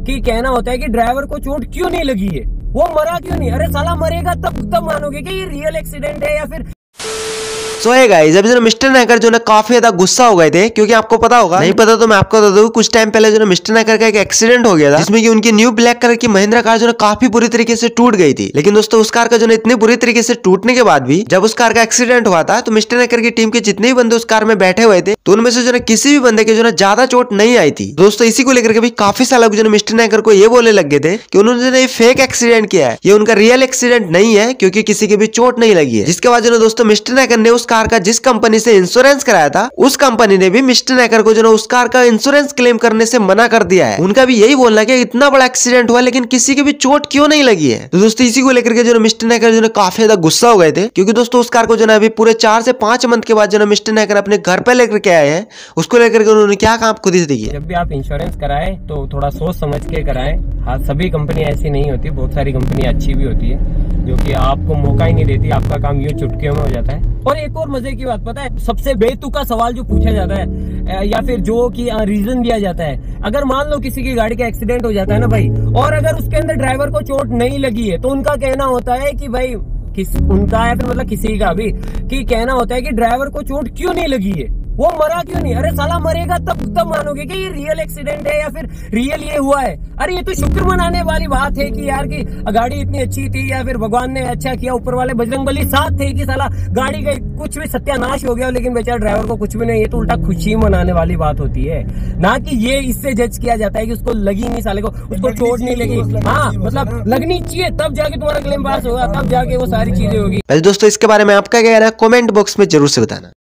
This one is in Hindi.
कि कहना होता है कि ड्राइवर को चोट क्यों नहीं लगी है, वो मरा क्यों नहीं। अरे साला मरेगा तब मानोगे कि ये रियल एक्सीडेंट है या फिर। सो हे गाइस, अभी जो मिस्टर नेकर जो ना काफी ज्यादा गुस्सा हो गए थे, क्योंकि आपको पता होगा, नहीं पता तो मैं आपको बता दूं, कुछ टाइम पहले जो ना मिस्टर नेकर का एक एक्सीडेंट हो गया था, जिसमें कि उनकी न्यू ब्लैक कलर की महिंद्रा कार जो ना काफी बुरी तरीके से टूट गई थी। लेकिन दोस्तों उस कार का जो ना इतनी बुरी तरीके से टूटने के बाद भी जब उस कार का एक्सीडेंट हुआ था, तो मिस्टर नेकर की टीम के जितने भी बंदे उस कार में बैठे हुए थे, तो उनमें से जो ना किसी भी बंदे के जो ना ज्यादा चोट नहीं आई थी। दोस्तों इसी को लेकर के भी काफी साल जो मिस्टर नेकर को ये बोलने लग गए थे कि उन्होंने जो ये फेक एक्सीडेंट किया है, ये उनका रियल एक्सीडेंट नहीं है, क्योंकि किसी के भी चोट नहीं लगी है। जिसके बाद जो दोस्तों मिस्टर नेकर ने उस कार का जिस कंपनी से इंश्योरेंस कराया था, उस कंपनी ने भी मिस्टर नेकर को जो ना उस कार का इंश्योरेंस क्लेम करने से मना कर दिया है। उनका भी यही बोलना है कि इतना बड़ा एक्सीडेंट हुआ लेकिन किसी की भी चोट क्यों नहीं लगी है। तो दोस्तों इसी को लेकर के जो मिस्टर नेकर जो ना काफी ज्यादा गुस्सा हो गए थे, क्योंकि दोस्तों उस कार को जो ना अभी पूरे 4 से 5 मंथ के बाद जो ना मिस्टर नेकर अपने घर पे लेकर के आए हैं। उसको लेकर के उन्होंने क्या काम खुद ही देखिए। जब भी आप इंश्योरेंस कराएं तो थोड़ा सोच समझ के कराएं। हाँ, सभी कंपनी ऐसी नहीं होती, बहुत सारी कंपनी अच्छी भी होती है जो कि आपको मौका ही नहीं देती, आपका काम यूं चुटकियों में हो जाता है। और एक और मजे की बात पता है, सबसे बेतुका सवाल जो पूछा जाता है या फिर जो कि रीजन दिया जाता है, अगर मान लो किसी की गाड़ी का एक्सीडेंट हो जाता है ना भाई, और अगर उसके अंदर ड्राइवर को चोट नहीं लगी है, तो उनका कहना होता है कि भाई उनका या फिर मतलब किसी का भी कि कहना होता है कि ड्राइवर को चोट क्यों नहीं लगी है, वो मरा क्यों नहीं। अरे साला मरेगा तब मानोगे कि ये रियल एक्सीडेंट है या फिर रियल ये हुआ है। अरे ये तो शुक्र मनाने वाली बात है कि यार की गाड़ी इतनी अच्छी थी या फिर भगवान ने अच्छा किया, ऊपर वाले बजरंगबली साथ थे कि साला गाड़ी का कुछ भी सत्यानाश हो गया लेकिन बेचारा ड्राइवर को कुछ भी नहीं। ये तो उल्टा खुशी मनाने वाली बात होती है, ना कि ये इससे जज किया जाता है कि उसको लगी नहीं, साले को उसको चोट नहीं लगी। हाँ मतलब लगनी चाहिए, तब जाके तुम्हारा क्लेम पास होगा, तब जाके वो सारी चीजें होगी। दोस्तों इसके बारे में आपका क्या कहना है, कमेंट बॉक्स में जरूर से बताना।